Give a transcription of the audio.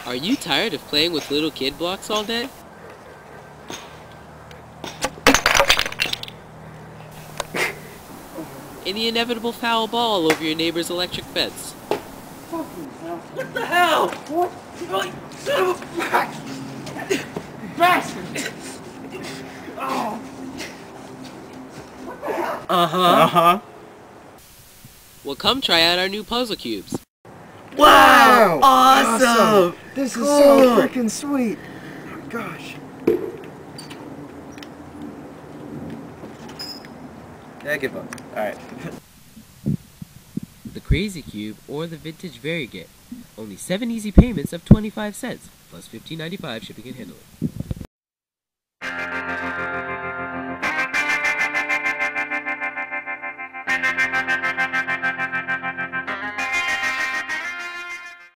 Are you tired of playing with little kid blocks all day? And the inevitable foul ball over your neighbor's electric fence? What the hell? What? Son of a bastard! Oh. Uh-huh. Well, come try out our new puzzle cubes. Wow! Awesome! This is so freaking sweet. Gosh. Yeah, give up. Alright. The Crazy Cube or the Vintage Variegated. Only 7 easy payments of 25 cents, plus $15.95 shipping and handling.